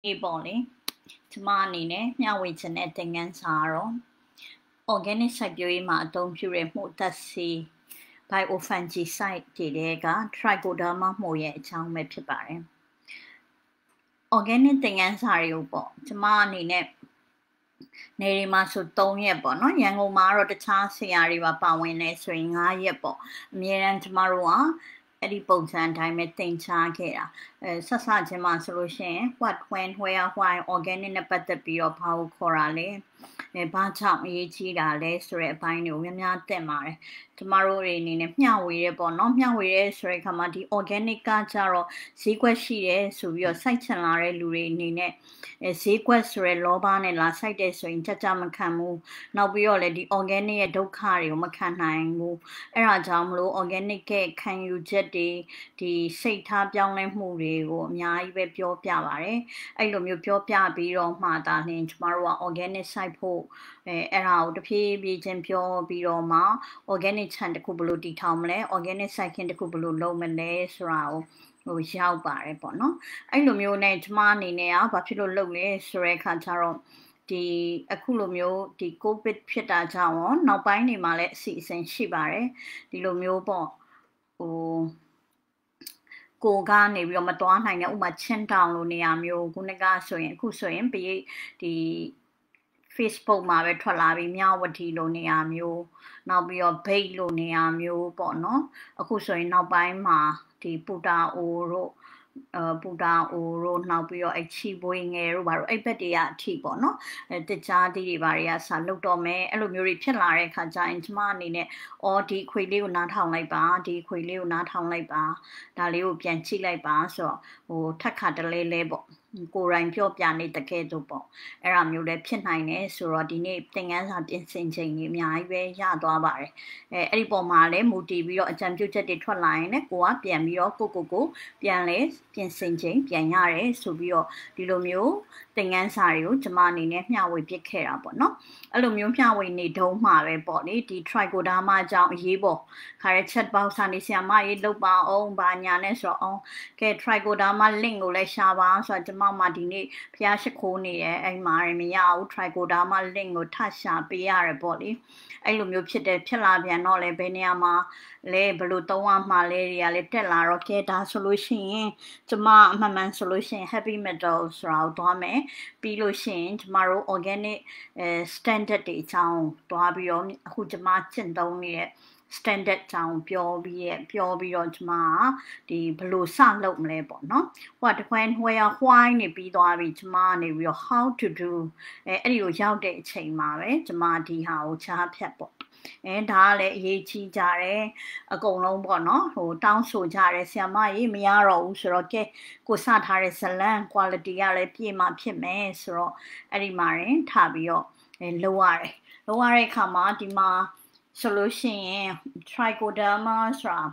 Boli, Tamanine, Yawits and Etting and Saro, Organic Sabuima, don't you remove that sea Bio-Fungicide, Tilega, Trichoderma, Moye, Chang Mepibare. Organic thing and Sario, Tamanine, Nerima Sutonia, no, Young Omaro, the chance, Yariva Pawin, swing, Ayepo, Miran Tamarua. Edibles and I met things Chakera. Sasajama solution, what, when, where, why, organic but the bio power corale, a batch of Yichida, less repine, Wimia Temare. Tomorrow raining, Yawi, Bonomia, we race recommend organic gacharo, sequence she so your sights and are lurinine, a sequence loban and la side so in Chachamacamu. Now we already organic docari, Macana, Erajamlo, organic cake, can you jet the Sata young movie or Mia Pure Piavare? I love you pure Piabiro, Mata, and tomorrow organic cypo, around the PB and pure Biroma, organic and Kubulu di Tomle, organic second Kubulu Lomane, Srao. Which how by Bono. I love you net money now, but you look less, Recataro. The Akulomio, the Copit Pita Town, now by any mallet season Shibare, the Lomio Bon. Oh, go gani, your Madonna, hang out my chin down, Luniamio, Gunaga, so and Kuso, be the Facebook Mare Tralavi, Miawati, Luniamio, now be your pay Luniamio, Bono, a Kuso now by Ma, the Buddha Oro. Buddha or now be your achieving air, where I bet the Tibono, the Jadi various Salutome, Elumuri Pilare, Kaja, money, or the Quilio not how like bar, the Quilio not how like bar, Dalio Pianchi like bar, so, or Takatale label. Go rank your piano the Kedobo. Eram you let Pinine, so ordinate thing as I've been singing, Yai, Yadobar. Edible Male, Muti, your attempt to the line, go up, Piamio, go, Pianles, Pian Singing, Pianare, Subio, Dilomio, thing and Sario, Jamani, now we be care about no. Alumio Piawi need to mare body, the Trichoderma Jam Yibo, Carachet Bausani Siama, Loba, own Banyanes or on, get Trichoderma Lingo, Le Shava, so Mama Dini, Piashaconi, and Marimia, Trichoderma Lingo, Tasha, Biare body. Alumio Pite Pilavia, Nole Beniama, Le Belutoa, Malaria, Litella, Roqueta solution, Tama, Maman solution, heavy metals, Raudome, Bilushin, tomorrow organic standard town, Dobio, Hujamachin down here. Standard town, pure beyond ma, the blue sun look label, no? What when, where, why, ni be the money will how to do a young day chain mare, the marty how cha pepper. And Dale ye chi jare, a go no bono, who down so jare, Siamai, Miaro, Suroke, Gusatare Salan, quality ale, Pima Pime, Suro, Erimare, Tabio, and Loare Kama, Dima. Solution Trichoderma sra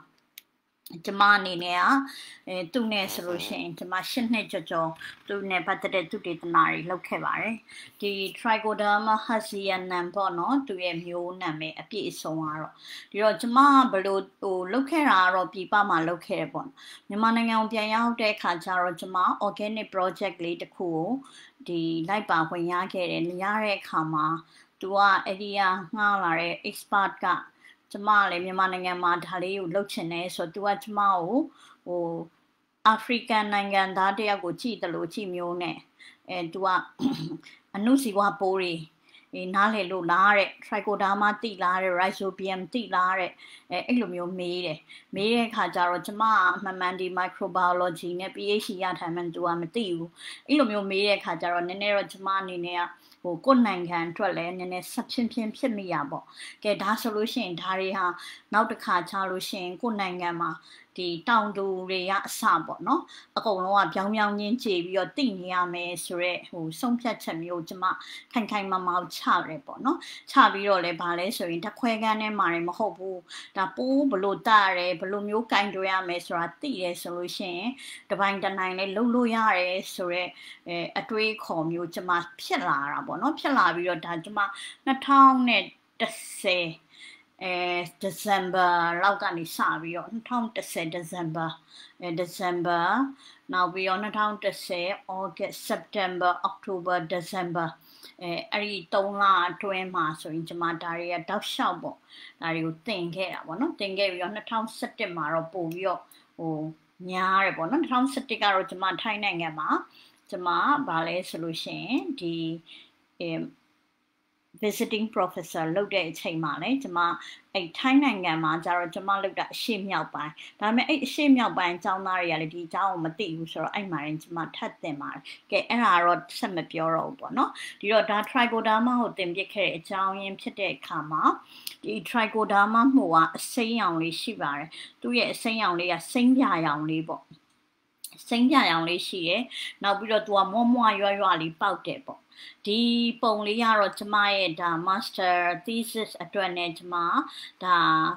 Jamani nea tune solution to machine nature to ne patete to the nari locavare. The Trichoderma hasian nampono to a mu name a piece so arrow. The Rojama below locera pipa ma locabon. The manang piano de cajaro jama organic project lead the cool. The light when yake and yare kama. Dua area Nalare expert got Jamali Mimananga Madhali Luchene, so Dua Jamao or African Nangandadia Guchi the Luchi Mune and Dua Anusiwa Pori in Nale Lulare, Trichoderma Tilare, Rhizobium Tilare, Elumio Mire Kajaro Jama, Mamandi microbiology, Nepiashi Yatam and Dua Matiu, Elumio Mire Kajaro, Nenera Jamani nea. Good night, and Trollin and a substitution Pimiabo. Get that solution, Tariha, now the car solution, good night, Gamma, the town do Rea Sabo, no? A go no up young Ninji, your thing, Yame, Sure, who some catcham Yojama, can kind mamma Charebo, no? Chabio le Palace, or Interquegan and Marim Hobu, the Boo, Blue Dare, Blumio kind to Yamesra, the solution, the Vine the Nine Lulu Yare, Sure, a 3 com Yojama Pilar. No Pilavio Dajama, na town net the say December, Laugani Savio, town to say December, Now we on account to say August, September, October, December. Every tongue twin mass or in Jamataria, Duff Shabo. Now you think here, one not think we on account September or Povio or Nyare, one not account September to Mantainangama, Jama, ballet solution, the visiting professor လုပ်တဲ့အချိန်မှာလေကျွန်မအဲ့ထိုင်းနိုင်ငံမှာကျတော့ကျွန်မလုပ်တာအရှေ့မြောက်ပိုင်းဒါပေမဲ့အဲ့အရှေ့မြောက်ပိုင်းကျောင်းသားတွေကလည်းဒီကျောင်းကိုမသိဘူးဆိုတော့အဲ့မှာရင်ကျွန်မထပ်သင်ပါတယ်ကဲအဲ့ဒါတော့ဆက်မပြောတော့ဘူးပေါ့နော်ဒီတော့ဒါ Trichoderma ကိုသင်ပြခဲ့တဲ့အကြောင်းရင်းဖြစ်တဲ့အခါမှာဒီ Trichoderma မှုကအစိမ်းရောင်လေးရှိပါတယ်သူ့ရဲ့အစိမ်းရောင်လေးကစိမ်းပြရောင်လေးပေါ့စိမ်းပြရောင်လေးရှိရယ်နောက်ပြီးတော့သူကမွမွရွရွလေးပေါက်တယ်ပေါ့ဒီပုံလေးကတော့ကျမရဲ့ဒါ master thesis အတွက်နဲ့ကျမဒါ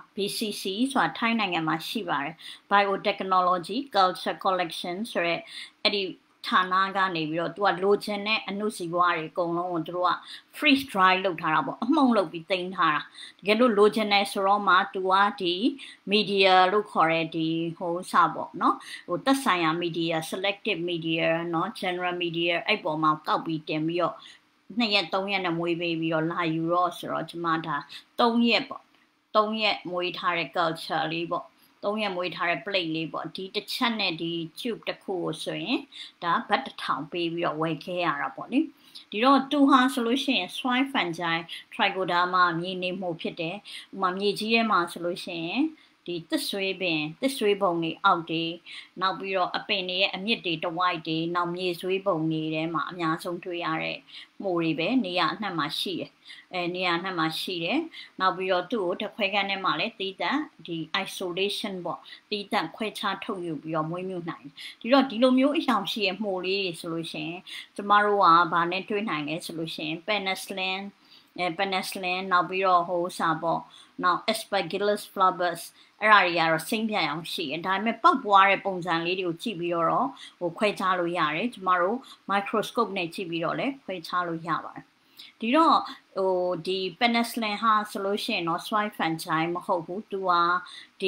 BCC ဆိုတာထိုင်းနိုင်ငံမှာရှိပါတယ် biotechnology culture collection ဆိုရဲအဲ့ဒီဌာနကနေပြီးတော့သူကလိုချင်တဲ့အနုစီပွားတွေအကုန်လုံးကိုသူတို့က freeze dry လုပ်ထားတာပေါ့အမှုန့်လုပ်ပြီးတင်ထားတာတကယ်လို့လိုချင်တယ်ဆိုတော့မှသူကဒီ media လို့ခေါ်တဲ့ဒီဟိုစပေါ့နော်ဟိုသက်ဆိုင်ရာ media selective media เนาะ general media အဲ့ပေါ်မှာကောက်ပြီးတင်ပြီးတော့2ရက်3ရက်နဲ့မွေးပေးပြီးတော့လာယူတော့ဆိုတော့ကျွန်မဒါ3ရက်ပေါ့3ရက်မွေးထားတဲ့ culture လေးပေါ့3ရက်မွေးထားတဲ့ plate လေးပေါ့ဒီတစ်ချက်နဲ့ဒီ tube တစ်ခုကိုဆိုရင်ဒါဘတ်တစ်ထောင်ပေးပြီးတော့ဝယ်ခဲ့ရတာပေါ့နိဒီတော့တူဟာဆိုလို့ရှိရင် Sein Fungi Trichoderma မြေနေမှုဖြစ်တယ်ဥမာမြေကြီးထဲမှာဆိုလို့ရှိရင်ဒီသစ်ဆွေးပင်သစ်ဆွေးပုံတွေအောက်တွေနောက်ပြီးတော့အပင်တွေရဲ့အမြစ်တွေတဝိုက်တွေနောက်မြေဆွေးပုံတွေထဲမှာအများဆုံးတွေ့ရတဲ့မှုတွေပဲနေရာအနှံ့မှာရှိတယ်နေရာအနှံ့မှာရှိတယ်နောက်ပြီးတော့သူ့ကိုတစ်ခွဲခန်းထဲမှာလည်းတီးတန့်ဒီ isolation ပေါ့တီးတန့်ခွဲခြားထုတ်ယူပြီးတော့မွေးမြူနိုင်တယ်ဒီတော့ဒီလိုမျိုးအယောင်ရှိရဲ့မှုလေးတွေဆိုလို့ရှိရင်ကျမတို့ကဗာနဲ့တွေ့နိုင်လဲဆိုလို့ရှိရင် penicillin နောက်ပြီးတော့ဟိုစာပေါ့နောက် aspergillus flavus အဲ့ဒါတွေကတော့စိမ့်ပြအောင်ရှိတယ်ဒါပေမဲ့ပောက်ပွားတဲ့ပုံစံလေးတွေကိုကြည့်ပြီးတော့ဟိုခွဲခြားလို့ရတယ်ကျမတို့ microscope နဲ့ကြည့်ပြီးတော့လည်းခွဲခြားလို့ရပါတယ်ဒီတော့ဟိုဒီ penicillin ဟာဆိုလို့ရှိရင်တော့ Sein Fungi မဟုတ်ဘူးသူကဒီ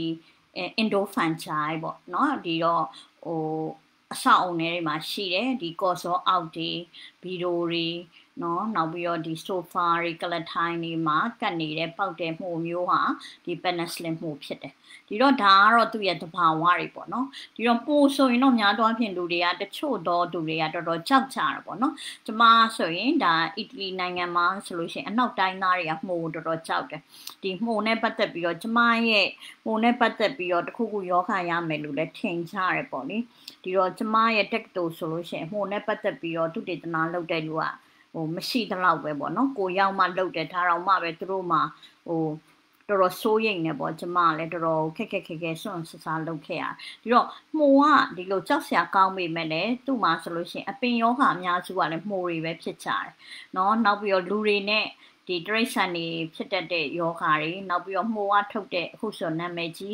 Indo Fungi ပေါ့နော်ဒီတော့ဟိုအဆောက်အုံတွေမှာရှိတယ်ဒီကော်စောအောက်တွေဗီဒိုတွေနော်နောက်ပြီးတော့ဒီ sofa တွေကလထိုင်းတွေမှာကတ်နေတဲ့ပေါက်တဲ့မှုမျိုးဟာဒီ penicillin မှုဖြစ်တယ်ဒီတော့ဒါကတော့သူ့ရဲ့သဘာဝတွေပေါ့နော်ဒီတော့ပို့ဆိုရင်တော့များသောအားဖြင့်လူတွေကတချို့တော့သူတွေကတော်တော်ကြောက်ကြတာပေါ့နော်ကျမဆိုရင်ဒါအီတလီနိုင်ငံမှာဆိုလို့ရှိရင်အနောက်တိုင်းသားတွေကမှုတော်တော်ကြောက်တယ်ဒီမှုနဲ့ပတ်သက်ပြီးတော့ကျမရဲ့မှုနဲ့ပတ်သက်ပြီးတော့တခုခုယောဂရမယ်လို့လည်းထင်ကြရတယ်ပေါ့လေဒီတော့ကျမရဲ့တက်တူဆိုလို့ရှိရင်မှုနဲ့ပတ်သက်ပြီးတော့သူတေသနာလုပ်တဲ့လူကဟိုမရှိသလောက်ပဲပေါ့နော်ကိုရောက်မှလုပ်တယ်ဒါတော့မှပဲသူတို့မှဟိုတော်တော်စိုးရိမ်နေပေါ့ကျမလည်းတော်တော်ခက်စွန့်ဆဆလုပ်ခဲ့ရဒီတော့မှုကဒီလိုကြောက်စရာကောင်းပေမဲ့လည်းသူ့မှာဆိုလို့ရှိရင်အပင်ယောဂအများစုကလည်းမှုတွေပဲဖြစ်ကြတယ်နော်နောက်ပြီးတော့လူတွေနဲ့ဒီတရိတ်ဆန်တွေဖြစ်တတ်တဲ့ယောဂတွေနောက်ပြီးတော့မှုကထုတ်တဲ့အခုဆိုနာမည်ကြီး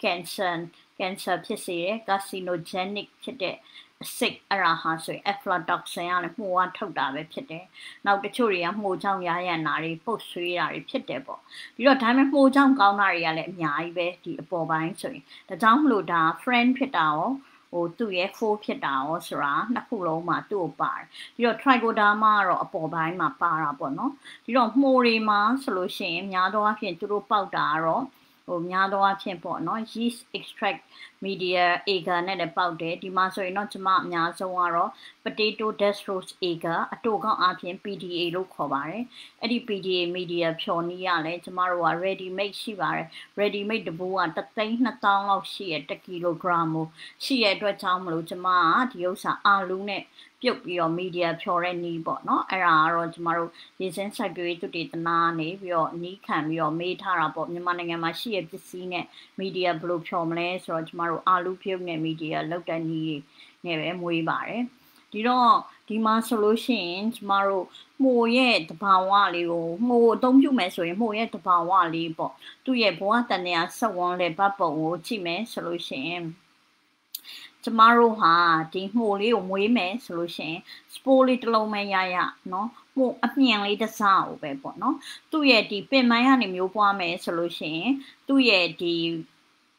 cancer ဖြစ်စေတယ် carcinogenic ဖြစ်တဲ့အစိတ်အရာဟာဆိုရင် aflatoxin ကလည်းမှုကထုတ်တာပဲဖြစ်တယ်။နောက်တချို့တွေကမှုကြောင့်ရရနာတွေပုတ်ဆွေးတာတွေဖြစ်တယ်ပေါ့။ပြီးတော့ဒါမှမှုကြောင့်ကောင်းတာတွေကလည်းအများကြီးပဲဒီအပေါ်ပိုင်းဆိုရင်ဒါကြောင့်မလို့ဒါ friend ဖြစ်တာရောဟိုသူ့ရဲ့ four ဖြစ်တာရောဆိုတာနှစ်ခုလုံးမှာသူ့ကိုပါတယ်။ပြီးတော့ Trichoderma ကတော့အပေါ်ပိုင်းမှာပါတာပေါ့နော်။ပြီးတော့မှုတွေမှာဆိုလို့ရှိရင်များသောအားဖြင့်သူတို့ပေါက်တာကတော့ဟိုများသောအားဖြင့်ပေါ့နော် yeast extract media agar နဲ့လည်းပေါက်တယ်ဒီမှာဆိုရင်တော့ကျမအများဆုံးကတော့ potato dextrose agar အတူကောင်းအားဖြင့် PDA လို့ခေါ်ပါတယ်အဲ့ဒီ PDA media ဖြော်နည်းရလဲကျမတို့က ready made ရှိပါတယ် ready made တဘူက3,200,000လောက်ရှိရ1ကီလိုဂရမ်ကိုရှိရအတွက်ကြောင့်မလို့ကျမကဒီဥစ္စာအာလူးနဲ့ပြုတ်ပြီးတော့ media ဖြော်တဲ့နီးပေါ့နော်အဲ့ဒါကတော့ကျမတို့ရေစင်းစိုက်ပျိုးရေးသုတေသနနေပြီးတော့နီးခံပြီးတော့မေးထားတာပေါ့မြန်မာနိုင်ငံမှာရှိရပစ္စည်းနဲ့ media ဘယ်လိုဖြော်မလဲဆိုတော့ကျမတို့အာလူးပြုတ်နဲ့ media လောက်တဲ့နီးနဲ့ပဲမွေးပါတယ်ဒီတော့ဒီမှာဆိုလို့ရှိရင်ကျမတို့မှုရဲ့တဘာဝလေးကိုမှုအသုံးပြုမယ်ဆိုရင်မှုရဲ့တဘာဝလေးပေါ့သူ့ရဲ့ဘဝတန်ရာဆက်ဝန်းလေဘတ်ပုံကိုကြည့်မယ်ဆိုလို့ရှိရင်ကျမတို့ဟာဒီမှုလေးကိုမွေးမယ်ဆိုလို့ရှိရင် spore လေးတစ်လုံးပဲရရနော်မှုအမြန်လေးတစ်စားကိုပဲပေါ့နော်သူ့ရဲ့ဒီပင်ပန်းကနေမျိုးပွားမယ်ဆိုလို့ရှိရင်သူ့ရဲ့ဒီ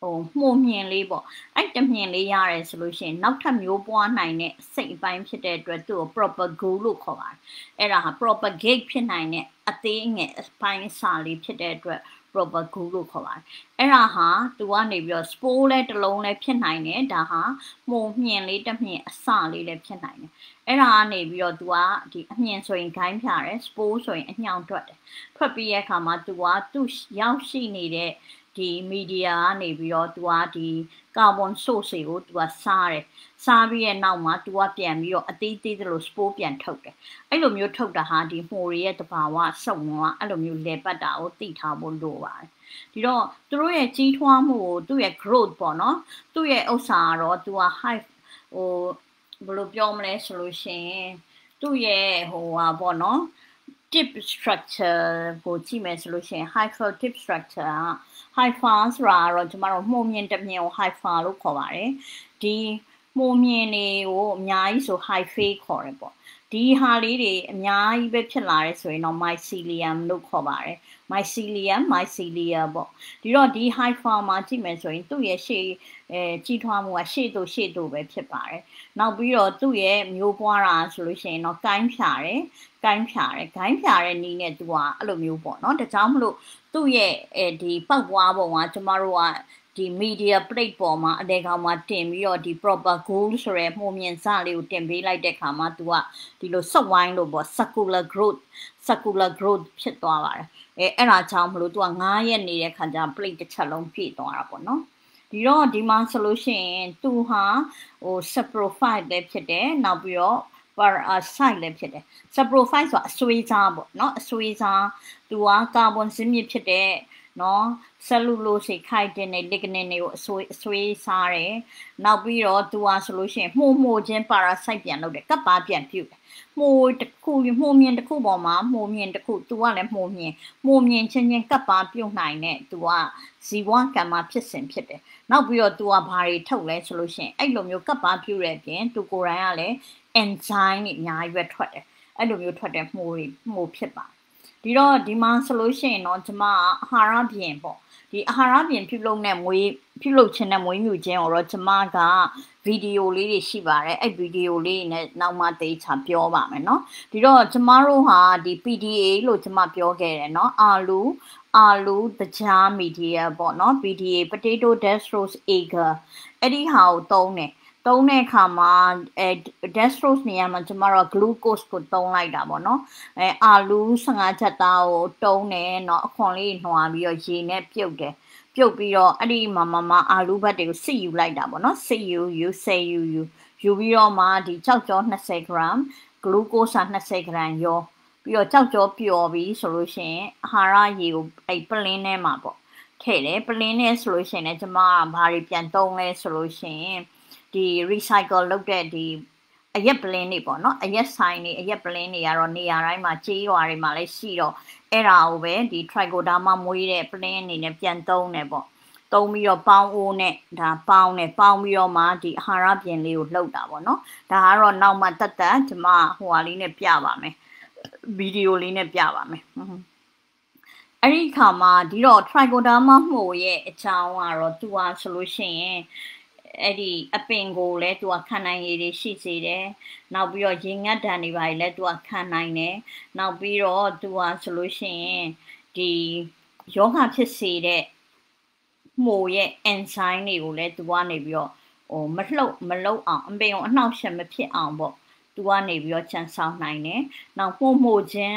မှုမြင်လေးပေါ့အဲ့တမြင်လေးရတယ်ဆိုလို့ရှိရင်နောက်ထပ်မျိုးပွားနိုင်တဲ့စိတ်အပိုင်းဖြစ်တဲ့အတွက်သူ့ကို propagate လို့ခေါ်ပါတယ်အဲ့ဒါဟာ propagate ဖြစ်နိုင်တဲ့အသေးငယ်အပိုင်းအစာလေးဖြစ်တဲ့အတွက် propagate လို့ခေါ်ပါတယ်အဲ့ဒါဟာသူကနေပြီးတော့ spore လဲတစ်လုံးလဲဖြစ်နိုင်တယ်ဒါဟာမှုမြင်လေးတစ်မြင်အစလေးလဲဖြစ်နိုင်တယ်အဲ့ဒါကနေပြီးတော့သူကဒီအမြင်ဆိုရင်ဂိုင်းဖြာတယ် spore ဆိုရင်အညောင်ထွက်တယ်ထွက်ပြီးရဲ့အခါမှာသူကသူ့ရောက်ရှိနေတဲ့ဒီ media ကနေပြီးတော့သူကဒီ carbon source ကိုသူကစားတယ်စားပြီးရဲ့နောက်မှာသူကပြန်ပြီးတော့အသေးသေးသလို spore ပြန်ထုတ်တယ်အဲ့လိုမျိုးထုတ်တာဟာဒီမှိုတွေရဲ့တဘာဝစုံကအဲ့လိုမျိုးလေပတ်တာကိုသိထားဖို့လိုပါတယ်ဒီတော့သူတို့ရဲ့ကြီးထွားမှုကိုသူ့ရဲ့ growth ပေါ့နော်သူ့ရဲ့ဥစ္စာကတော့သူက high ဘယ်လိုပြောမလဲဆိုလို့ရှိရင်သူ့ရဲ့ပေါ့နော် tip structure ကိုကြည့်မယ်ဆိုလို့ရှိရင် hypha tip structure hypha ဆိုတာတော့ကျမတို့မှုမြင်တစ်မြင်ကို hypha လို့ခေါ်ပါတယ်ဒီမှုမြင်တွေကိုအများကြီးဆို hyphae ခေါ်တယ်ပေါ့ဒီဟာလေးတွေအများကြီးပဲဖြစ်လာတယ်ဆိုရင်တော့ mycelium လို့ခေါ်ပါတယ် mycelia ပေါ့ဒီတော့ဒီ hypha မှာကြည့်မယ်ဆိုရင်သူ့ရဲ့ရှေ့ကြီးထွားမှုကရှေ့တို့ပဲဖြစ်ပါတယ်နောက်ပြီးတော့သူ့ရဲ့မျိုးပွားတာဆိုလို့ရှိရင်တော့ကိုင်းဖြာတယ်ဂိုင်းဖြာတဲ့နီးနဲ့သူကအဲ့လိုမျိုးပေါ့နော်ဒါကြောင့်မလို့သူ့ရဲ့ဒီပောက်ပွားပုံကကျမတို့ကဒီ media plate ပေါ်မှာအလဲကောင်မှာတင်ပြီးတော့ဒီ proper goal ဆိုရဲမှုမြင်စလေးကိုတင်ပေးလိုက်တဲ့ခါမှာသူကဒီလိုဆက်ဝိုင်းလို့ပေါ့ circular growth ဖြစ်သွားပါတယ်အဲ့ဒါကြောင့်မလို့သူက9ရက်နေတဲ့ခါကျ plate တစ်ချက်လုံးပြည့်သွားတာပေါ့နော်ဒီတော့ဒီမှာဆိုလို့ရှိရင်သူဟာsaprophyte လည်းဖြစ်တယ်နောက်ပြီးတော့ parasite လည်းဖြစ်တယ် saprophyte ဆိုတာအဆွေးစားပေါ့နော်အဆွေးစားသူကကာဗွန်ဇစ်မြစ်ဖြစ်တဲ့နော်ဆယ်လူလိုစိခိုက်တင်နဲ့လစ်ဂနင်တွေကိုအဆွေးစားတယ်နောက်ပြီးတော့သူကဆိုလို့ရှိရင်မှုချင်း parasite ပြန်လုပ်တယ်ကပ်ပါပြန်ပြုတ်တယ်မှုမြင်တစ်ခုပေါ်မှာမှုမြင်တစ်ခုသူကလည်းမှုမြင်ချင်းကပ်ပါပြုတ်နိုင်တဲ့သူကဇီဝကမ္မဖြစ်စဉ်ဖြစ်တယ်နောက်ပြီးတော့သူကဘာတွေထုတ်လဲဆိုလို့ရှိရင်အဲ့လိုမျိုးကပ်ပါပြုတ်တဲ့အပြင်သူကိုယ်တိုင်ကလည်း enzyme တွေအများကြီးပဲထွက်တယ်အဲ့လိုမျိုးထွက်တဲ့မှုဖြစ်ပါတယ်ဒီတော့ဒီမှာဆိုလို့ရှိရင်တော့ကျမအာဟာရပြင်ပေါ့ဒီအာဟာရပြင်ပြုလုပ်ခြင်းနဲ့မွေးမြူခြင်းကိုတော့ကျမကဗီဒီယိုလေးတွေရှိပါတယ်အဲ့ဗီဒီယိုလေးနဲ့နောက်မှသေချာပြောပါမယ်เนาะဒီတော့ကျမတို့ဟာဒီ PDA လို့ကျမပြောခဲ့တယ်เนาะအာလူတကြားမီဒီယာပေါ့เนาะ PDA potato dextrose agar အဲ့ဒီဟာကိုသုံးတဲ့အခါမှာdextrose နေရာမှာကျမတို့ glucose ကိုသုံးလိုက်တာပေါ့နော်အာလူ15ချက်သားကိုတုံးတယ်เนาะအခွန်လေးနှွာပြီးတော့ရေနဲ့ပြုတ်ပြီးတော့အဲ့ဒီမှာအာလူဘတ်တွေကိုစစ်ယူလိုက်တာပေါ့နော်စစ်ယူပြီးတော့မှဒီကြောက်ကြော20 gram glucose 20 gram ရောပြီးတော့ကြောက်ကြောပျော်ပြီးဆိုလို့ရှိရင်အာဟာရရေကိုအဲ့ပလင်းထဲမှာပေါ့ထည့်တယ်ပလင်းထဲဆိုလို့ရှိရင်လည်းကျမကဘာတွေပြန်သုံးလဲဆိုလို့ရှိရင်ဒီ recycle လုပ်တဲ့ဒီအရက်ပလင်းတွေပေါ့နော်အရက်ဆိုင်တွေအရက်ပလင်းတွေကတော့နေရာတိုင်းမှာကြေးရွာတွေမှာလည်းရှိတော့အဲ့ဒါကိုပဲဒီ Trichoderma မွေးတဲ့ပလင်းအနေနဲ့ပြန်သုံးတယ်ပေါ့သုံးပြီးတော့ပေါင်းအိုးနဲ့ဒါပေါင်းပြီးတော့မှဒီအာဟာရပြင်လေးကိုလှုပ်တာပေါ့နော်ဒါကတော့နောက်မှတက်ကျမဟိုဟာလေးနဲ့ပြပါမယ်ဗီဒီယိုလေးနဲ့ပြပါမယ်အဲ့ဒီခါမှာဒီတော့ Trichoderma မှုရဲ့အကြောင်းကတော့သူကဆိုလို့ရှိရင်အဲ့ဒီအပင်ကိုလည်းသူကခံနိုင်ရည်တွေရှိစေတယ်နောက်ပြီးတော့ရေငတ်တံတွေပါလည်းသူကခံနိုင်တယ်နောက်ပြီးတော့သူကဆိုလို့ရှိရင်ဒီယောဂဖြစ်စေတဲ့မှုရဲ့ enzyme တွေကိုလည်းသူကနေပြီးတော့မလှုပ်အောင်အပင်ကိုအနှောက်အယှက်မဖြစ်အောင်ပေါ့သူကနေပြီးတော့ချန်ဆောင်နိုင်တယ်နောက်မှုချင်း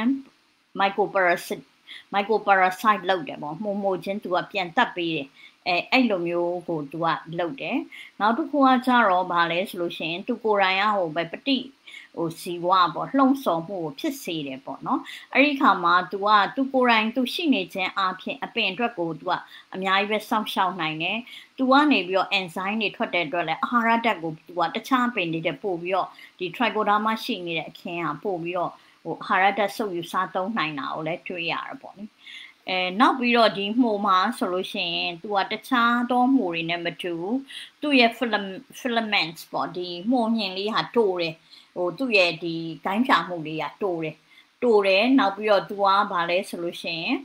microparasite လုပ်တယ်ပေါ့မှုချင်းသူကပြန်တက်ပေးတယ်အဲ့လိုမျိုးကိုသူကလုပ်တယ်နောက်တစ်ခုကကြတော့ဗာလဲဆိုလို့ရှိရင်သူကိုယ်တိုင်ကပဲပฏิစီဝါပေါ့လှုံ့ဆော်မှုကိုဖြစ်စေတယ်ပေါ့နော်အဲ့ဒီခါမှာသူကိုယ်တိုင်သူရှိနေခြင်းအပြင်အပင်အတွက်ကိုသူကအများကြီးပဲစောင့်ရှောက်နိုင်တယ်သူကနေပြီးတော့ enzyme တွေထွက်တဲ့အတွက်လည်းအာဟာရဓာတ်ကိုသူကတခြားပင်တွေတက်ပို့ပြီးတော့ဒီ Trichoderma ရှိနေတဲ့အခင်းဟာပို့ပြီးတော့အာဟာရဓာတ်စုပ်ယူစားသုံးနိုင်တာကိုလည်းတွေ့ရတာပေါ့နိနောက်ပြီးတော့ဒီမှုမှာဆိုလို့ရှိရင်သူကတခြားသောမှုတွေနဲ့မတူသူ့ရဲ့ filaments ပေါ့ဒီမှုမြင်လေးဟာတိုးတယ်သူ့ရဲ့ဒီဂိုင်းဖြာမှုလေးကတိုးတယ်နောက်ပြီးတော့သူကဗာလဲဆိုလို့ရှိရင်သူ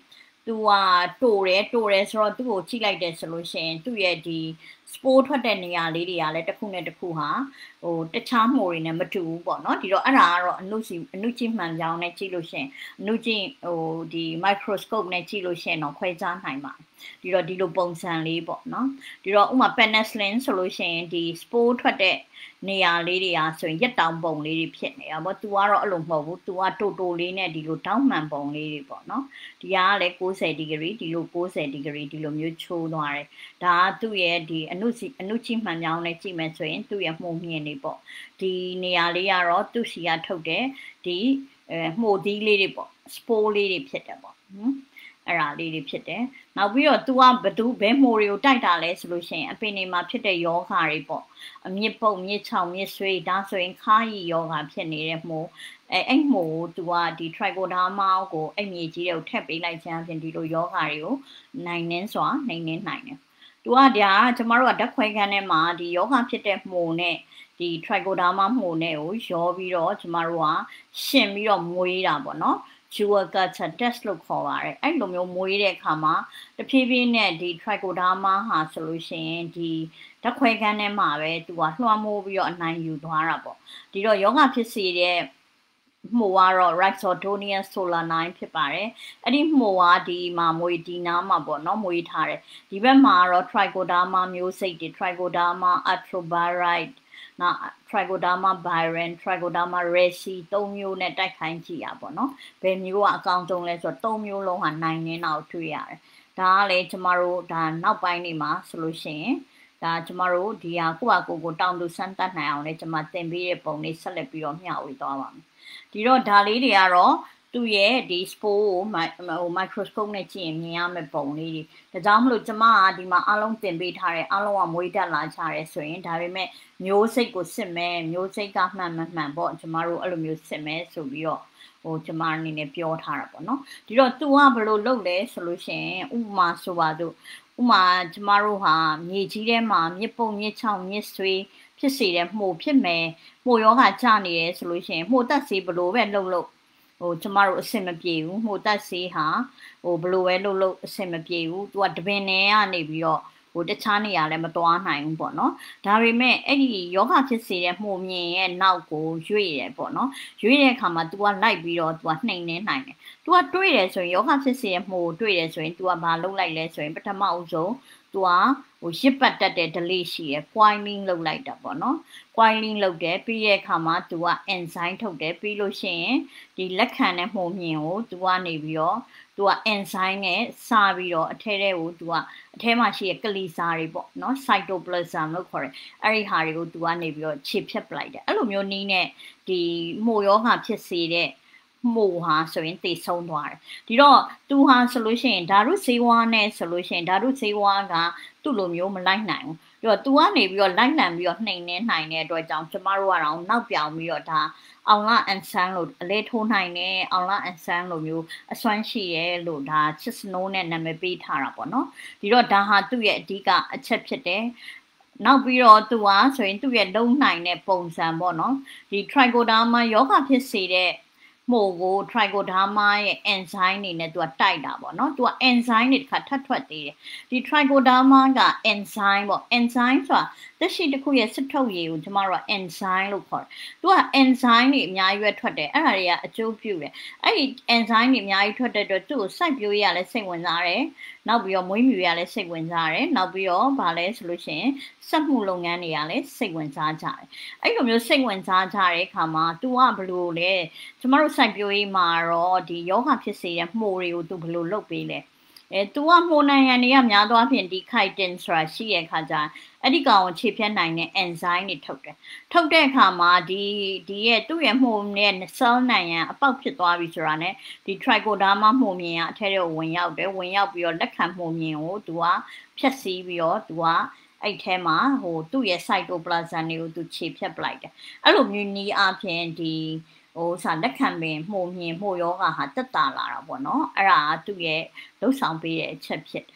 သူကတိုးတယ်ဆိုတော့သူ့ကိုကြည့်လိုက်တယ်ဆိုလို့ရှိရင်သူ့ရဲ့ဒီ spore ထွက်တဲ့နေရာလေးတွေကလည်းတစ်ခုနဲ့တစ်ခုဟာတခြားမှုတွေနဲ့မတူဘူးပေါ့နော်ဒီတော့အဲ့ဒါကတော့အနုကြည့်မှန်ကြောင်းနဲ့ကြည့်လို့ရှိရင်အနုကြည့်ဒီ microscope နဲ့ကြည့်လို့ရှိရင်တော့ခွဲခြားနိုင်ပါတယ်ဒီတော့ဒီလိုပုံစံလေးပေါ့နော်ဒီတော့ဥမာ penicillin ဆိုလို့ရှိရင်ဒီ spore ထွက်တဲ့နေရာလေးတွေကဆိုရင်ရက်တောင်ပုံလေးတွေဖြစ်နေတာပေါ့သူကတော့အဲ့လိုမဟုတ်ဘူးသူကတိုလေးနဲ့ဒီလိုတောင်းမှန်ပုံလေးတွေပေါ့နော်ဒီကလည်း90 degree ဒီလို90 degree ဒီလိုမျိုးချိုးသွားတယ်ဒါကသူ့ရဲ့ဒီအနုကြည့်မှန်ကြောင်းနဲ့ကြည့်မယ်ဆိုရင်သူ့ရဲ့မှုမြင်နေပေါ့ဒီနေရာလေးကတော့သူ့စီကထုတ်တယ်ဒီမှုသီးလေးတွေပေါ့ spore လေးတွေဖြစ်တယ်ပေါ့အဲ့ဒါလေးတွေဖြစ်တယ်နောက်ပြီးတော့ तू ကဘယ်မှုတွေကိုတိုက်တာလဲဆိုလို့ရှိရင်အပင်တွေမှာဖြစ်တဲ့ယောဂါတွေပေါ့အမြစ်ပုတ်မြစ်ချောင်မြစ်ဆွေးဒါဆိုရင်ခါးရီယောဂါဖြစ်နေတဲ့မှုအဲ့မှုကို तू ကဒီ Trichoderma ကိုအဲ့မြေကြီးတွေကိုထည့်ပေးလိုက်ခြင်းအပြင်ဒီလိုယောဂါတွေကိုနိုင်နှင်းစွာနှိမ်နှင်းနိုင်တယ် तू ကဒါကျမတို့ကဓာတ်ခွဲခန်းထဲမှာဒီယောဂါဖြစ်တဲ့မှုနဲ့ဒီ Trichoderma မှုနဲ့ကိုရောပြီးတော့ကျမတို့ကရှင်ပြီးတော့မွေးတာပေါ့နော်Jewel culture test လို့ခေါ်ပါတယ်အဲ့လိုမျိုးမွေးတဲ့အခါမှာတဖြည်းဖြည်းနဲ့ဒီ Trichoderma ဟာဆိုလို့ရှိရင်ဒီဓာတ်ခွဲခန်းထဲမှာပဲသူကလွှမ်းမိုးပြီးတော့အနိုင်ယူသွားတာပေါ့ဒီတော့ယောဂဖြစ်စေတဲ့မှုကတော့ Rhizoctonia solani ဖြစ်ပါတယ်အဲ့ဒီမှုကဒီမှာမွေဒီနားမှာပေါ့နော်မွေထားတယ်ဒီဘက်မှာတော့ Trichoderma မျိုးစိတ်တွေ Trichoderma atrovirideနော် Trichoderma biren Trichoderma resi 3မျိုးနဲ့တိုက်ခိုင်းကြည့်ရပါတော့ဘယ်မျိုးကအကောင်းဆုံးလဲဆိုတော့3မျိုးလုံးဟာနိုင်နေတာကိုတွေ့ရတယ်ဒါကလည်းကျမတို့ဒါနောက်ပိုင်းနေမှာဆိုလို့ရှိရင်ဒါကျမတို့ဒီဟာကိုတောင်သူစမ်းသပ်နိုင်အောင်လဲကျမသင်ပေးတဲ့ပုံလေးဆက်လက်ပြီးတော့မျှဝေသွားပါမယ်ဒီတော့ဒါလေးတွေကတော့သူ့ရဲ့ဒီ spore ကိုmicroscope နဲ့ကြည့်ရင်မြင်ရမယ့်ပုံလေးတွေဒါကြောင့်မလို့ကျမကဒီမှာအားလုံးသင်ပေးထားတယ်အားလုံးကမွေးတက်လာကြတယ်ဆိုရင်ဒါပေမဲ့မျိုးစိတ်ကိုစစ်မယ်မျိုးစိတ်ကမှန်ပေါ့ကျမတို့အဲ့လိုမျိုးစစ်မယ်ဆိုပြီးတော့ကျမအနေနဲ့ပြောထားတာပေါ့နော်ဒီတော့ तू ကဘယ်လိုလုပ်လဲဆိုလို့ရှိရင်ဥပမာဆိုပါတော့ဥမာကျမတို့ဟာမြေကြီးထဲမှာမြစ်ပုတ်မြစ်ချောင်းမြစ်ဆွေးဖြစ်စေတဲ့မှုဖြစ်မယ်မှုယောဂကျနေတယ်ဆိုလို့ရှိရင်မှုတက်စီဘယ်လိုပဲလုပ်ကျမတို့အဆင်မပြေဘူးမှုတက်စီဟာဘယ်လိုပဲလုပ်အဆင်မပြေဘူး तू ကတပင်နဲ့ကနေပြီးတော့တခြားနေရာလည်းမတွားနိုင်ဘူးပေါ့နော်ဒါပေမဲ့အဲ့ဒီယောဂဖြစ်စေတဲ့မှုမြင်ရဲ့နောက်ကိုရွေ့ရပေါ့နော်ရွေ့တဲ့အခါမှာ तू ကလိုက်ပြီးတော့ तू ကနှိမ်နှင်းနိုင်တယ် तू ကတွေးတယ်ဆိုရင်ယောဂဖြစ်စေတဲ့မှုကိုတွေးတယ်ဆိုရင် तू ကဘာလုပ်လိုက်လဲဆိုရင်ပထမအဆုံး तू ကရစ်ပတ်တက်တဲ့ delay ရှိရယ် coiling လုပ်လိုက်တာပေါ့နော် coiling လုပ်တယ်ပြီးတဲ့အခါမှာ तू က enzyme ထုတ်တယ်ပြီးလို့ရှိရင်ဒီလက်ခံတဲ့မှုမြင်ကို तू ကနေပြီးတော့သူက enzyme နဲ့စားပြီးတော့အထဲကို तू ကအထဲမှာရှိတဲ့ကလီစာတွေပေါ့နော် cytoplasm လို့ခေါ်တယ်အဲ့ဒီဟာတွေကို तू ကနေပြီးတော့ခြေဖြတ်ပလိုက်တယ်အဲ့လိုမျိုးနည်းနဲ့ဒီမှုယောဂဖြစ်စေတဲ့မှုဟာဆိုရင်သိဆုံးသွားတယ်ဒီတော့ तू ဟာဆိုလို့ရှိရင်ဓာတုဆေးဝါးနဲ့ဆိုလို့ရှိရင်ဓာတုဆေးဝါးကသူ့လိုမျိုးမလိုက်နိုင်ဘူးပြီးတော့ तू ကနေပြီးတော့လိုက်လံပြီးတော့နှိမ်နှင်းနိုင်တဲ့အတွက်ကြောင့်ကျမတို့ကတော့နောက်ပြောင်ပြီးတော့ဒါအောင်လာအန်ဆန်လို့အလဲထိုးနိုင်တယ်အောင်လာအန်ဆန်လိုမျိုးအစွမ်းရှိရဲလို့ဒါချစ်စနိုးနဲ့နာမည်ပေးထားတာပေါ့နော်ဒီတော့ဒါဟာသူ့ရဲ့အဓိကအချက်ဖြစ်တယ်နောက်ပြီးတော့သူကဆိုရင်သူ့ရဲ့လုံနိုင်တဲ့ပုံစံပေါ့နော်ဒီ Trichoderma ယောဂဖြစ်စေတဲ့မှုကို Trichoderma ရဲ့ enzyme တွေနဲ့သူကတိုက်တာပေါ့နော်သူက enzyme တွေတစ်ခါထပ်ထွက်သေးတယ်ဒီ Trichoderma က enzyme ပေါ့ enzyme ဆိုတာသက်ရှိတစ်ခုရဲ့စစ်ထုတ်ရည်ကိုကျမတို့က enzyme လို့ခေါ်တယ်သူက enzyme တွေအများကြီးပဲထွက်တယ်အဲ့ဒါတွေကအကျိုးပြုတယ်အဲ့ဒီ enzyme တွေအများကြီးထွက်တဲ့အတွက်သူ့ကိုစိုက်ပျိုးရလည်းစိတ်ဝင်စားတယ်နောက်ပြီးတော့မွေးမြူရလည်းစိတ်ဝင်စားတယ်နောက်ပြီးတော့ဗာလဲဆိုလို့ရှိရင်စက်မှုလုပ်ငန်းတွေကလည်းစိတ်ဝင်စားကြတယ်အဲ့လိုမျိုးစိတ်ဝင်စားကြတဲ့အခါမှာ तू ကဘလို့လဲကျမတို့စိုက်ပျိုးရေးမှာတော့ဒီယောဂဖြစ်စေတဲ့မှုတွေကို तू ဘလို့လုပ်ပေးလဲतू ကမှုနိုင်ငံတွေကများသောအားဖြင့်ဒီ chitin ဆိုတာရှိရဲ့ခါကျအဲ့ဒီကောင်ကိုခြေဖြတ်နိုင်တဲ့ enzyme တွေထုတ်တယ်ထုတ်တဲ့အခါမှာဒီရဲ့သူ့ရဲ့မှုနဲ့ cell နိုင်ငံအပေါက်ဖြစ်သွားပြီဆိုတာ ਨੇ ဒီ Trichoderma မှုမြင်ကအထက်ထဲကိုဝင်ရောက်တယ်ဝင်ရောက်ပြီးတော့လက်ခံမှုမြင်ကို तू ကဖြတ်စည်းပြီးတော့ तू ကအဲ့ထဲမှာသူ့ရဲ့ cytoplasm တွေကို तू ခြေဖြတ်ပလိုက်တယ်အဲ့လိုမျိုးနီးအပြင်ဒီလက်ခံပင်မှုမြင်မှုယောဂဟာတက်တာလာတာပေါ့နော်အဲ့ဒါကသူ့ရဲ့လှုပ်ဆောင်ပေးတဲ့အချက်ဖြစ်တယ်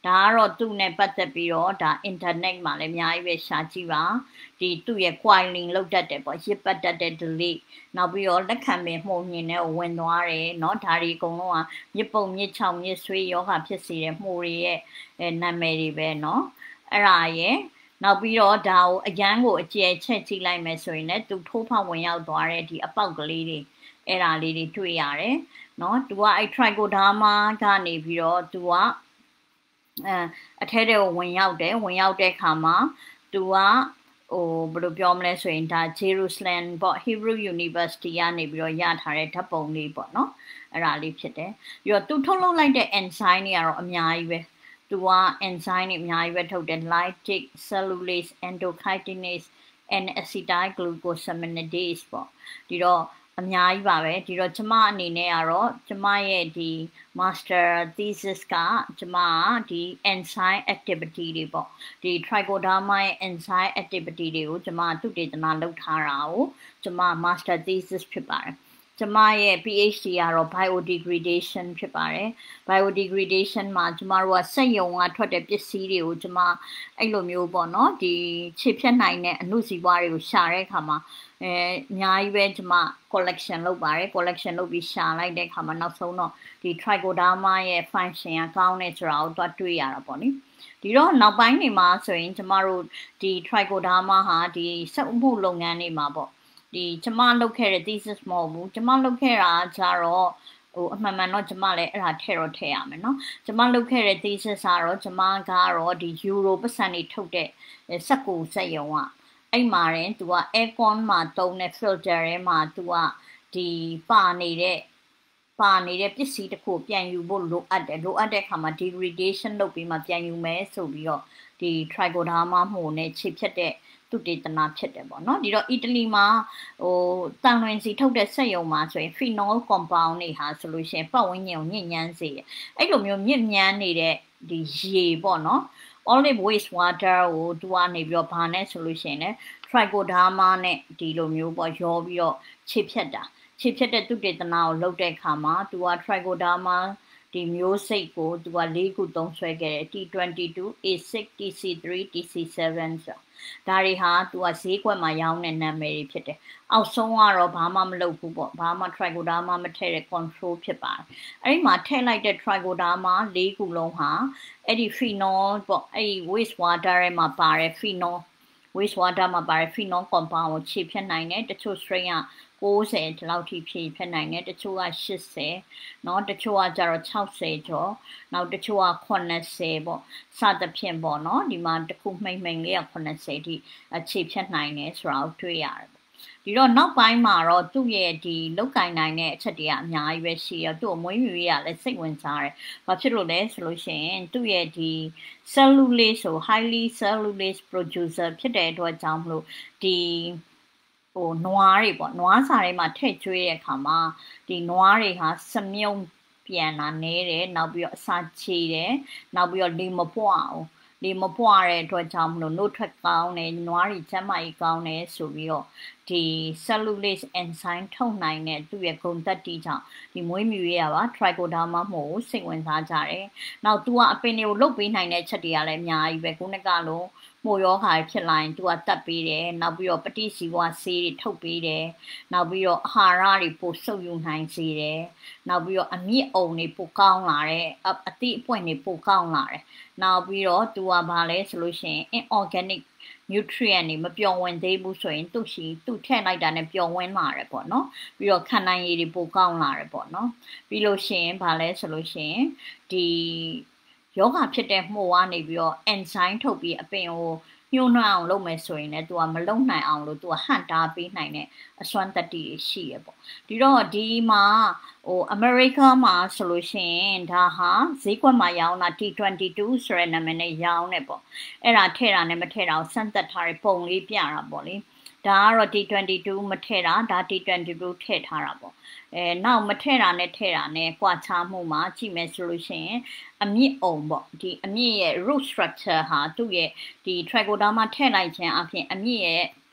ဒါကတော့သူ့နဲ့ပတ်သက်ပြီးတော့ဒါ internet မှာလည်းအများကြီးပဲရှာကြည့်ပါဒီသူ့ရဲ့ coiling လောက်တတ်တယ်ပေါ့ရစ်ပတ်တတ်တဲ့ delete နောက်ပြီးတော့လက်ခံပင်မှုန်ညင်နဲ့ဝင်သွားတယ်เนาะဒါတွေအကုန်လုံးကမြစ်ပုံမြစ်ချောင်မြစ်ဆွေးယောဂဖြစ်စေတဲ့မှုတွေရဲ့နာမည်တွေပဲเนาะအဲ့ဒါရဲ့နောက်ပြီးတော့ဒါကိုအရန်ကိုအကျယ်ချက်ကြည့်လိုက်မယ်ဆိုရင်လည်းသူထိုးဖောက်ဝင်ရောက်သွားတဲ့ဒီအပေါက်ကလေးတွေအဲ့ဒါလေးတွေတွေ့ရတယ်เนาะသူကအဲ့ Trichoderma ကနေပြီးတော့သူကအထဲထဲကိုဝင်ရောက်တဲ့ခါမှာသူကဘယ်လိုပြောမလဲဆိုရင်ဒါ Jerusalem ပေါ့ Hebrew University ကနေပြီးတော့ရထားတဲ့ဓာတ်ပုံလေးပေါ့နော်အဲ့ဒါလေးဖြစ်တယ်ပြီးတော့သူထုတ်လုပ်လိုက်တဲ့ enzyme တွေကတော့အများကြီးပဲသူက enzyme တွေအများကြီးပဲထုတ်တယ် lactic cellulase endochitinase and acetylglucosaminidase ပေါ့ဒီတော့အများကြီးပါပဲဒီတော့ကျမအနေနဲ့ကတော့ကျမရဲ့ဒီ master thesis ကကျမဒီ enzyme activity တွေပေါ့ဒီ Trichoderma ရဲ့ enzyme activity တွေကိုကျမသုတေသနလုပ်ထားတာကိုကျမ master thesis ဖြစ်ပါတယ်ကျမရဲ့ PhD ကတော့ biodegradation ဖြစ်ပါတယ် biodegradation မှာကျမတို့ကစက်ရုံကထွက်တဲ့ပစ္စည်းတွေကိုကျမအဲ့လိုမျိုးပေါ့နော်ဒီခြေဖြတ်နိုင်တဲ့အနုစီးပွားတွေကိုရှာတဲ့အခါမှာအများကြီးပဲကျမ collection လုပ်ပါတယ် collection လုပ်ပြီးရှာလိုက်တဲ့အခါမှာနောက်ဆုံးတော့ဒီ Trichoderma ရဲ့ function ကကောင်းတယ်ဆိုတာကိုတွေ့ရတာပေါ့နိဒီတော့နောက်ပိုင်းနေမှာဆိုရင်ကျမတို့ဒီ Trichoderma ဟာဒီစက်မှုလုပ်ငန်းတွေမှာပေါ့ဒီကျမလုပ်ခဲ့တဲ့ thesis မဟုတ်ဘူးကျမလုပ်ခဲ့တာကြတော့အမှန်မှန်တော့ကျမလည်းအဲ့ဒါထည့်ရမယ်နော်ကျမလုပ်ခဲ့တဲ့ thesis ကတော့ကျမကတော့ဒီ euro ပတ်စံတွေထုတ်တဲ့စက်ကူစက်ရုံကအဲ့မှာရင်သူက aircon မှာတုံးတဲ့ filter ထဲမှာသူကဒီပါနေတဲ့ပစ္စည်းတစ်ခုပြန်ယူဖို့လိုအပ်တဲ့အခါမှာ degradation လုပ်ပြီးမှပြန်ယူမယ်ဆိုပြီးတော့ဒီ Trichoderma မှုနဲ့ခြေဖြတ်တဲ့သုတေသနဖြစ်တယ်ပေါ့နော်ဒီတော့အီတလီမှာတန်လွင်စီထုတ်တဲ့စက်ရုံမှာဆိုရင် phenol compound တွေဟာဆိုလို့ရှိရင်ပတ်ဝန်းကျင်ကိုညစ်ညမ်းစေတယ်အဲ့လိုမျိုးညစ်ညမ်းနေတဲ့ဒီရေပေါ့နော် olive waste water ကိုသူကနေပြီးတော့ဘာနဲ့ဆိုလို့ရှိရင်လည်း Trichoderma နဲ့ဒီလိုမျိုးပေါ့ရောပြီးတော့ခြေဖြတ်တဲ့သုတေသနကိုလုပ်တဲ့အခါမှာသူက Trichoderma ဒီမျိုးစိတ်ကိုသူက၄ခုသုံးဆွဲခဲ့တယ် T22 A6 TC3 TC7 ဆိုဒါတွေဟာသူကဈေးကွက်မှာရောင်းတဲ့နာမည်တွေဖြစ်တယ်အောက်ဆုံးကတော့ဘာမှမလုပ်ဘူးပေါ့ဘာမှ Trichoderma မထည့်တဲ့ control ဖြစ်ပါတယ်အဲ့ဒီမှာထည့်လိုက်တဲ့ Trichoderma ၄ခုလုံးဟာအဲ့ဒီ phenol ပေါ့အဲ့ဒီ waste water ထဲမှာပါတယ် phenol waste water မှာပါတယ် phenol compound ကိုခြေဖြတ်နိုင်တယ်တချို့ strain က90ဒီလောက်ထိဖြည့်ဖြတ်နိုင်တယ်တချို့က80เนาะတချို့ကကျတော့60ကျော်နောက်တချို့က80ပေါ့စသဖြင့်ပေါ့เนาะဒီမှာတစ်ခုမှိန်လေးက80ထိခြေဖြတ်နိုင်တယ်ဆိုတာကိုတွေ့ရတယ်ဒီတော့နောက်ပိုင်းမှာတော့သူ့ရဲ့ဒီလောက်ကင်နိုင်တဲ့အချက်တွေကအများကြီးပဲရှိရသူ့အမွေးမြူရေးကလည်းစိတ်ဝင်စားတယ်။ဘာဖြစ်လို့လဲဆိုလို့ရှိရင်သူ့ရဲ့ဒီ cellulase ဆို highly cellulase producer ဖြစ်တဲ့အတွက်ကြောင့်မလို့ဒီနွားတွေပေါ့နွားစာတွေမှာထည့်ကျွေးတဲ့အခါမှာဒီနွားတွေဟာစမြုံပြန်လာနေတယ်နောက်ပြီးတော့အစာချေတယ်နောက်ပြီးတော့လေမပွားအောင်လေမပွားတဲ့အတွက်ကြောင့်မလို့နှုတ်ထွက်ကောင်းတယ်နွားတွေကျန်းမာရေးကောင်းတယ်ဆိုပြီးတော့ဒီ cellulase enzyme ထုတ်နိုင်တဲ့သူ့ရဲ့ဂုဏ်သတ္တိကြောင့်ဒီမွေးမြူရေးကပါ Trichoderma မှုကိုစိတ်ဝင်စားကြတယ်နောက်သူကအပင်တွေကိုလုတ်ပေးနိုင်တဲ့ချက်တွေကလည်းအများကြီးပဲခုနကလုံးမို့ရောခါဖြစ်လာရင်သူကတတ်ပေးတယ်နောက်ပြီးတော့ပဋိဇီဝဆေးတွေထုတ်ပေးတယ်နောက်ပြီးတော့အာဟာရတွေပို့ဆုပ်ယူနိုင်စေတယ်နောက်ပြီးတော့အမြင့်အုံတွေပိုကောင်းလာတယ်အသည့်အပွင့်တွေပိုကောင်းလာတယ်နောက်ပြီးတော့သူကဘာလဲဆိုလို့ရှိရင် inorganic nutrient တွေမပျော်ဝင်သေးဘူးဆိုရင်သူ့ထည့်လိုက်တာနဲ့ပျော်ဝင်လာတယ်ပေါ့နော်ပြီးတော့ခံနိုင်ရည်တွေပိုကောင်းလာတယ်ပေါ့နော်ပြီးလို့ရှိရင်ဘာလဲဆိုလို့ရှိရင်ဒီယောဂဖြစ်တဲ့မှုကနေပြီးတော့ enzyme ထုတ်ပြီးအပင်ကိုညှို့နှွမ်းအောင်လုပ်မယ်ဆိုရင်လည်းသူကမလုံနိုင်အောင်လို့သူကဟန့်တားပေးနိုင်တဲ့အစွမ်းတတ္တိရှိရပေါ့ဒီတော့ဒီမှာအမေရိကမှာဆိုလို့ရှိရင်ဒါဟာဈေးကွက်မှာရောင်းတာ T22 ဆိုတဲ့နာမည်နဲ့ရောင်းတယ်ပေါ့အဲ့ဒါထည့်တာနဲ့မထည့်တာကိုစမ်းသပ်ထားတဲ့ပုံလေးပြတာပေါ့လေဒါကတော့ T22 မထည့်တာဒါ T22 ထည့်ထားတာပေါ့နောက်မထည့်တာနဲ့ထည့်တာနဲ့ကွာခြားမှုမှာကြည့်မယ်ဆိုလို့ရှိရင်အမြင့်အုံပေါ့ဒီအမြင့်ရဲ့ root structure ဟာသူ့ရဲ့ဒီ Trichoderma ထည့်လိုက်ခြင်းအပြင်အမြင့်ရဲ့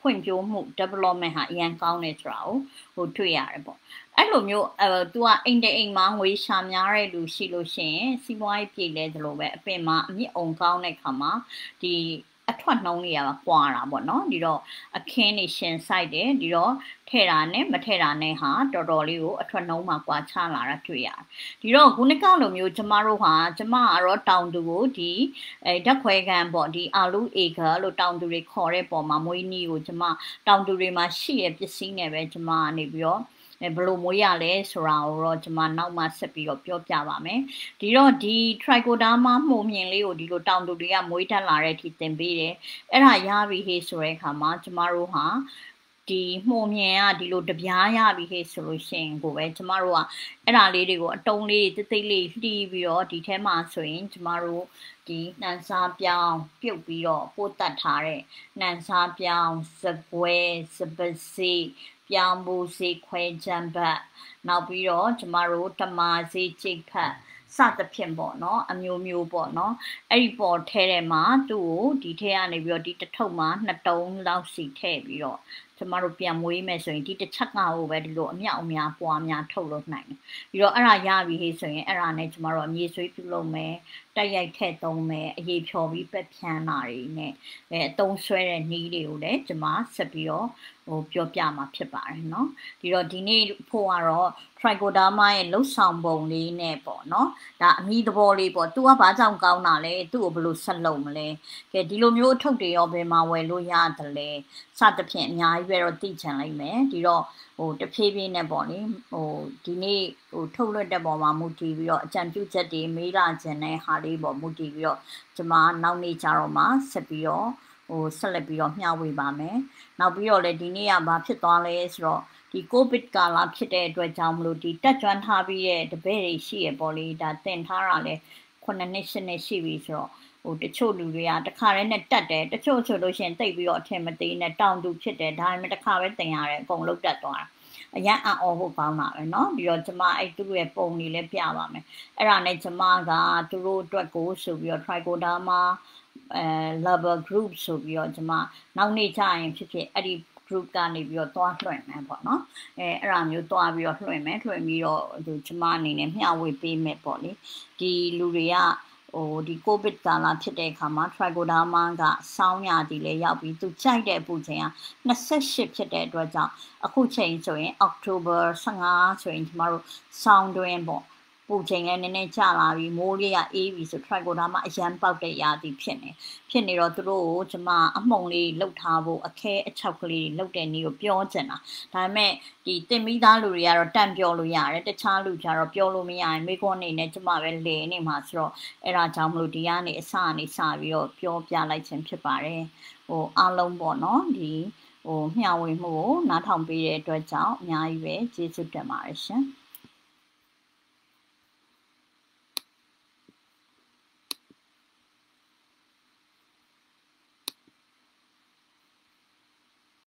ဖွင့်ပြိုးမှု development ဟာအရင်ကောင်းနေဆိုတာကိုတွေ့ရတယ်ပေါ့အဲ့လိုမျိုးသူကအိမ်တအိမ်မှာငွေရှာများတဲ့လူရှိလို့ရှိရင်စီးပွားရေးပြည်လဲသလိုပဲအပင်မှာအမြင့်အောင်ကောင်းတဲ့ခါမှာဒီအထွက်နှုံးတွေကကွာတာပေါ့နော်ဒီတော့အခင်းနေရှင်ဆိုင်တယ်ဒီတော့ထဲ့တာနဲ့မထဲ့တာနဲ့ဟာတော်တော်လေးကိုအထွက်နှုံးမှာကွာခြားလာတာတွေ့ရတယ်ဒီတော့ခုနကလိုမျိုးကျမတို့ဟာကျမကတော့တောင်သူကိုဒီဓာတ်ခွဲကန်ပေါ့ဒီအာလူအေဂါလို့တောင်သူတွေခေါ်တဲ့ပုံမှာမွေးနီးကိုကျမတောင်သူတွေမှာရှိရပစ္စည်းနဲ့ပဲကျမနေပြီးတော့ဘလို့မွေးရလဲဆိုတာကိုတော့ကျမနောက်မှဆက်ပြီးတော့ပြောပြပါမယ်ဒီတော့ဒီ Trichoderma မှုမြင်လေးကိုဒီလိုတောင်သူတွေကမွေးတက်လာတဲ့အထိသင်ပေးတယ်အဲ့ဒါရပြီဟေးဆိုတဲ့အခါမှာကျမတို့ဟာဒီမှုမြင်ကဒီလိုတပြားရပြီဟေးဆိုလို့ရှိရင်ကိုပဲကျမတို့ကအဲ့ဒါလေးတွေကိုအတုံးလေးတိတ်လေးလှီးပြီးတော့ဒီထဲမှာဆိုရင်ကျမတို့ဒီနှံစားပြောင်းပြုတ်ပြီးတော့ပို့တတ်ထားတဲ့နှံစားပြောင်းစပွဲစပစီပြောင်းဖို့စေခွဲချမ်းဘတ်နောက်ပြီးတော့ကျမတို့တမာစေကြိတ်ဖတ်စသဖြင့်ပေါ့နော်အမျိုးမျိုးပေါ့နော်အဲ့ဒီပေါ်ထဲထဲမှာသူ့ကိုဒီထဲကနေပြီးတော့ဒီတစ်ထုပ်မှာ2တုံးလောက်စီထည့်ပြီးတော့ကျမတို့ပြန်မွေးမယ်ဆိုရင်ဒီတစ်ချက်ကကိုပဲဒီလိုအမြောက်အများပွားများထုတ်လို့နိုင်တယ်ပြီးတော့အဲ့ဒါရပြီဟေးဆိုရင်အဲ့ဒါနဲ့ကျမတို့အမြေဆွေးပြုလုပ်မယ်တက်ရိုက်ထည့်သုံးမယ်အရေးဖြော်ပြီးပက်ဖြန်းတာတွေနဲ့အတုံးဆွဲတဲ့နီးတွေကိုလည်းကျမဆက်ပြီးတော့ပြောပြမှာဖြစ်ပါတယ်เนาะဒီတော့ဒီနေ့ဖို့ကတော့ Trichoderma ရဲ့လှုပ်ဆောင်ပုံလေးနဲ့ပေါ့เนาะဒါအမိသဘောလေးပေါ့သူကဘာကြောင့်ကောင်းတာလဲသူ့ကိုဘယ်လိုဆက်လုပ်မလဲကဲဒီလိုမျိုးအထုပ်တွေရောဘယ်မှာဝယ်လို့ရတယ်လဲစသဖြင့်အများကြီးပဲတော့သိချင်လိုက်မယ်ဒီတော့တဖြည်းဖြည်းနဲ့ပေါ့လေဒီနေ့ထုတ်လွှတ်တဲ့ပုံမှာမူတည်ပြီးတော့အကြံပြုချက်တွေမေးလာခြင်းနဲ့ဟာလေးပေါ့မူတည်ပြီးတော့ကျမနောက်နေ့ကြတော့မှဆက်ပြီးတော့ဆက်လက်ပြီးတော့မျှဝေပါမယ်နောက်ပြီးတော့လည်းဒီနေ့ကဘာဖြစ်သွားလဲဆိုတော့ဒီကိုဗစ်ကာလဖြစ်တဲ့အတွက်ကြောင့်မလို့ဒီတက်ကြွထားပြီးတဲ့တပည့်တွေရှိရပေါ့လေဒါတင်ထားတာလဲ9နှစ်10နှစ်ရှိပြီဆိုတော့တချို့လူတွေကတခါတည်းနဲ့တက်တယ်တချို့ဆိုလို့ရှိရင်တိတ်ပြီးတော့အထင်မသေးနဲ့တောင်သူဖြစ်တယ်ဒါပေမဲ့တခါပဲတင်ရတယ်အကုန်လုံးတက်သွားတာအရန်အော်ဖို့ကောင်းတာပဲเนาะပြီးတော့ကျမအဲ့သူတို့ရဲ့ပုံတွေလည်းပြပါမယ်အဲ့ဒါနဲ့ကျမကသူတို့အတွက်ကိုဆိုပြီးတော့ Trichoderma lover group ဆိုပြီးတော့ကျမနောက်နေ့ကျရင်ဖြစ်ဖြစ်အဲ့ဒီ group ကနေပြီးတော့တွားလွှင့်မယ်ပေါ့နော်အဲ့ဒါမျိုးတွားပြီးတော့လွှင့်မယ်လွှင့်ပြီးတော့ကျမအနေနဲ့မျှဝေပေးမယ်ပေါ့လေဒီလူတွေကဒီကိုဗစ်ကာလဖြစ်တဲ့အခါမှာ Trichoderma ကစောင်းရသည်လည်းရောက်ပြီးသူကြိုက်တဲ့အပူချိန်က28ဖြစ်တဲ့အတွက်ကြောင့်အခုချိန်ဆိုရင် October 15ဆိုရင်ကျမတို့စောင်းတွင်ပေါ့ပူချိန်လည်းနည်းနည်းကျလာပြီးမိုးလေးကအေးပြီးဆို Trichoderma အရန်ပေါက်တဲ့ရာသီဖြစ်နေတော့သူတို့ကိုကျမအမှုန်လေးလှုပ်ထားဖို့အခဲအချောက်ကလေးလှုပ်တဲ့နည်းကိုပြောချင်တာဒါပေမဲ့ဒီတင်မိသားလူတွေကတော့တန့်ပြောလို့ရတယ်တခြားလူကြတော့ပြောလို့မရရင်မိခွန်းနေနဲ့ကျမပဲလေနေမှာဆိုတော့အဲ့ဒါကြောင့်မလို့ဒီကနေအစကနေစပြီးတော့ပြောပြလိုက်ခြင်းဖြစ်ပါတယ်အားလုံးပေါ့နော်ဒီမျှဝေမှုကိုနားထောင်ပေးတဲ့အတွက်ကြောင့်အများကြီးပဲကျေးဇူးတင်ပါတယ်ရှင်